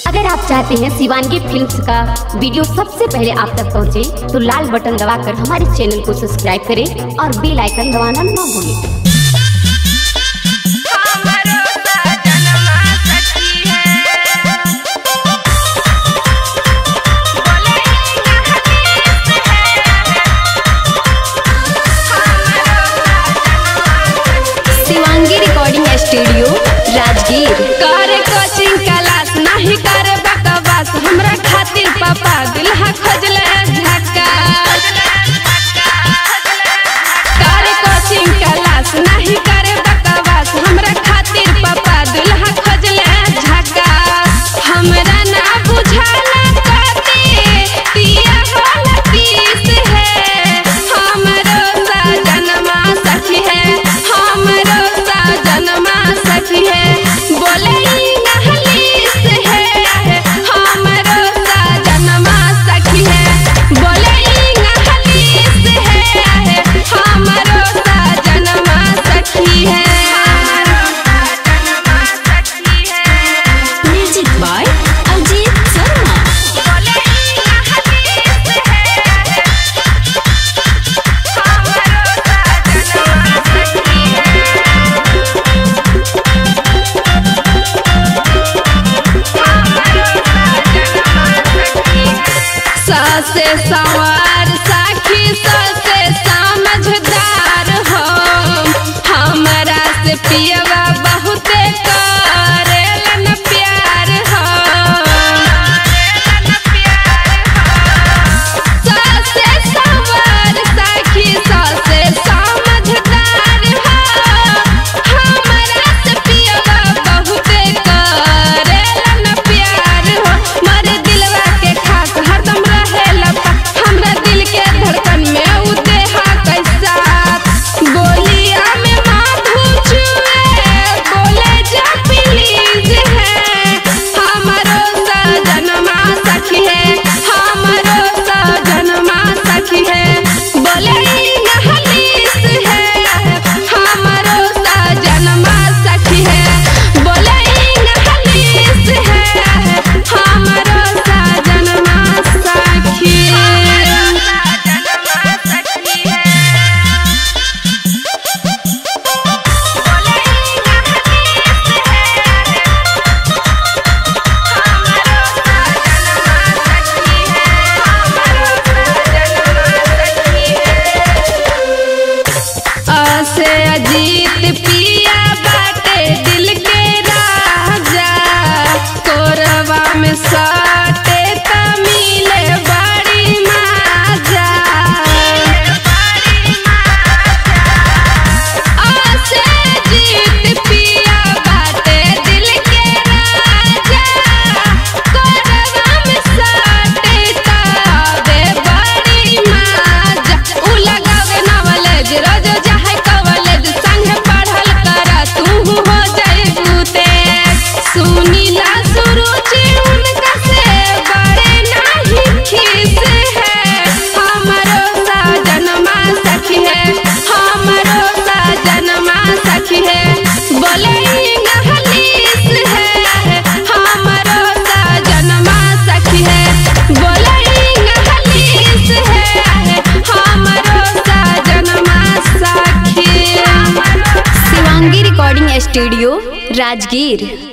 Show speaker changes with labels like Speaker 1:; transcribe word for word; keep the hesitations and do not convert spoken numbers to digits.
Speaker 1: अगर आप चाहते हैं शिवांगी फिल्म्स का वीडियो सबसे पहले आप तक पहुंचे, तो लाल बटन दबाकर हमारे चैनल को सब्सक्राइब करें और बेल आइकन दबाना ना भूलें। Shivangi recording studio Rajgir.
Speaker 2: करे कोचिंग क्लास नहीं करे बकवास, हमरा खातिर पापा दिलहा खोजले झक्का। करे कोचिंग क्लास नहीं करे बकवास, हमरा खातिर पापा दिलहा खोजले झक्का। हमरा ना बुझाला कते पिया वाला पीस है, हमरो सजनमा सखी है, हमरो सजनमा सखी है। बोले से सवार साखी से समझदार हो, हमरा से पियवा बहुते करेलन प्यार हो। से सवार साखी से समझदार हो, हमरा से पियवा बहुते करेलन प्यार हो। मरे दिलवा के खास हरदम हमरा दिल के धड़कन में उदेहा कैसा, बोलिया में माधु चुए बोले जा प्लीज है। हमरो सजनमा सखी है, हमरो सजनमा सखी है। बोले नहलीस है, हमरो सजनमा सखी है। बोले नहलीस है, हमरो सजनमा सखी। से अजीत पिया बाटे दिल के राजा, कोरवा में साटे तमिले बड़ी माजा। से अजीत पिया बाटे दिल के राजा, कोरवा में साटे तबे बड़ी माजा। उ लगावे नवलेज रोज जाहे कवलेज, संग पढ़ल करा तू हो जाइबू तेज। सुनीला सुरुचि उनका से बड़े नहीं खीस है, हमरो सजनमा सखी है, हमरो सजनमा सखी है। बोले नहलीस है, हमरो सजनमा सखी है। बोले नहलीस है, हमरो सजनमा सखी।
Speaker 1: Shivangi recording studio Rajgir.